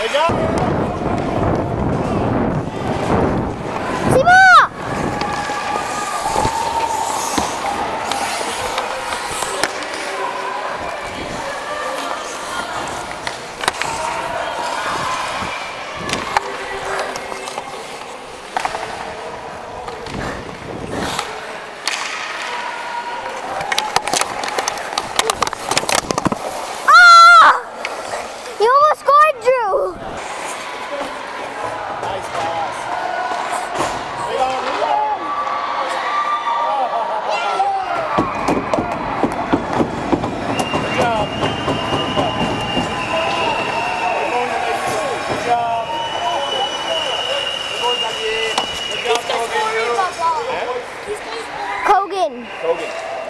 There you go. Kogan. Kogan.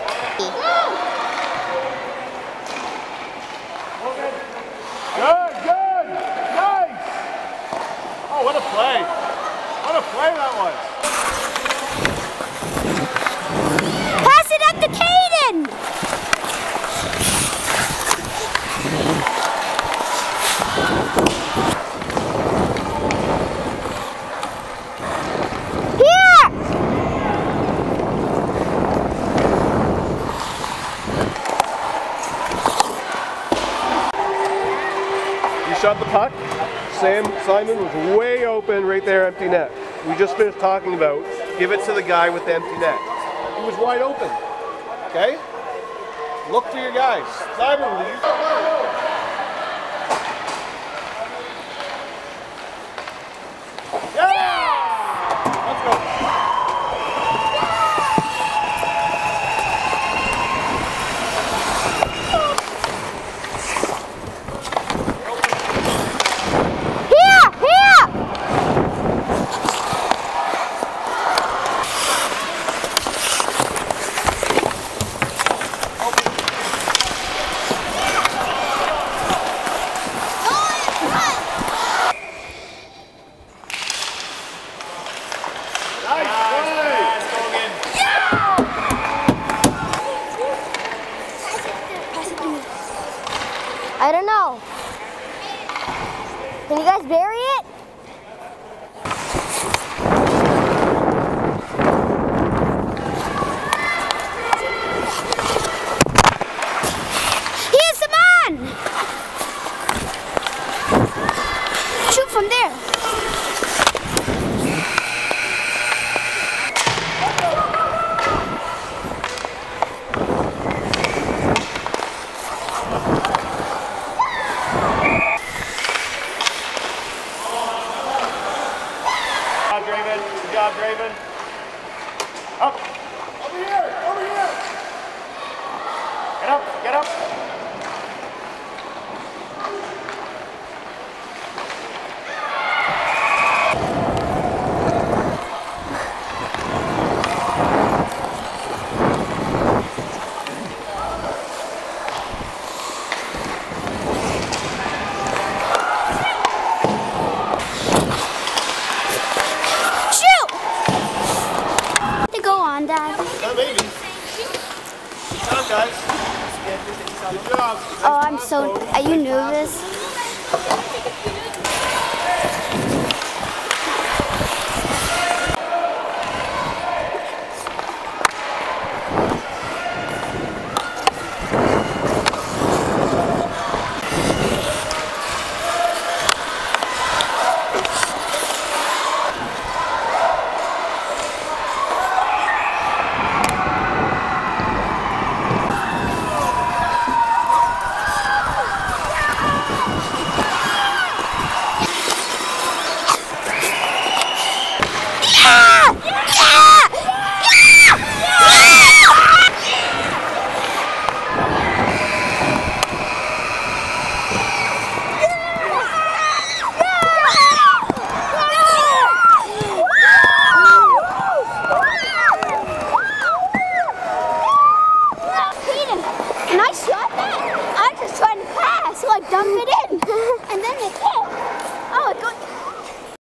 Good, good, nice. Oh, what a play. What a play that was. Pass it up to Caden. Shot the puck. Simon was way open right there, empty net. We just finished talking about give it to the guy with the empty net. He was wide open. Okay? Look for your guys. Simon, will you? Yeah! Let's go. I don't know. Can you guys bury it? Here's the man! Shoot from there. Good job, Draven. Up. Over here. Over here. Get up. Get up. Maybe. Good job, guys. Good job. Oh, I'm so. Are you nervous? Dump it in, and then it